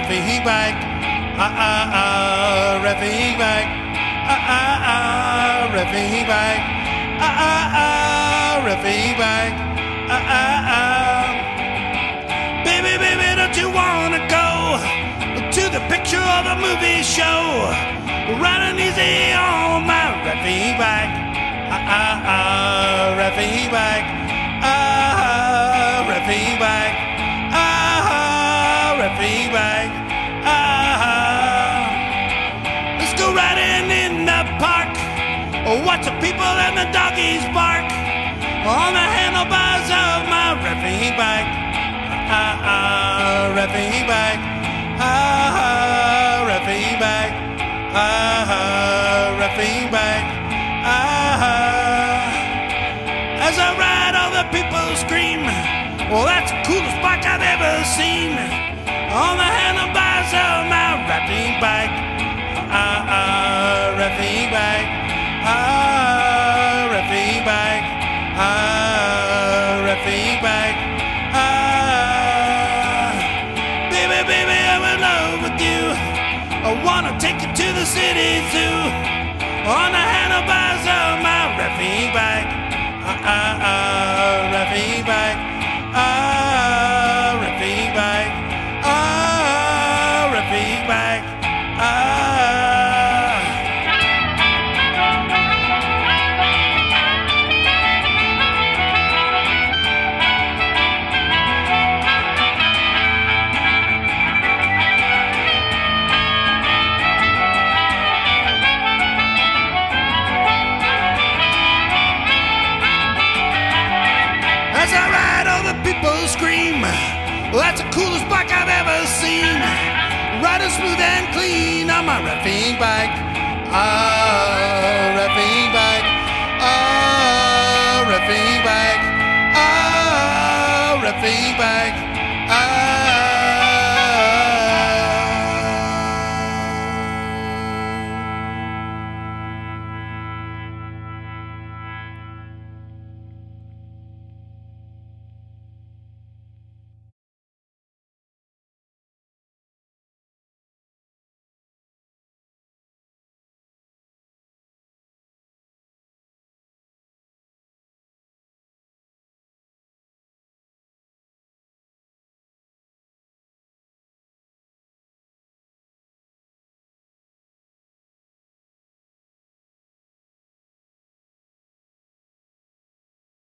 Fink Bike. Fink Bike. Fink Bike. Fink Bike. Baby, baby, don't you wanna go to the picture of a movie show? Riding easy on my Fink Bike. Fink Bike. Fink Bike. Fink Bike. Let's go riding in the park. Watch the people and the doggies bark on the handlebars of my Fink Bike. Fink Bike. Fink Bike. Fink Bike. As I ride, all the people scream, well, that's the coolest bike I've ever seen. On the handlebars of my Fink Bike. Fink Bike. Fink Bike. Fink Bike. Baby, baby, I'm in love with you. I wanna take you to the city zoo. On the handlebars of my Fink Bike. Fink Bike. Fink Bike. Fink Bike. As I ride, all the people scream, well, that's the coolest bike I've ever seen. Riding smooth and clean on my Fink Bike. Fink Bike. Fink Bike. Fink Bike.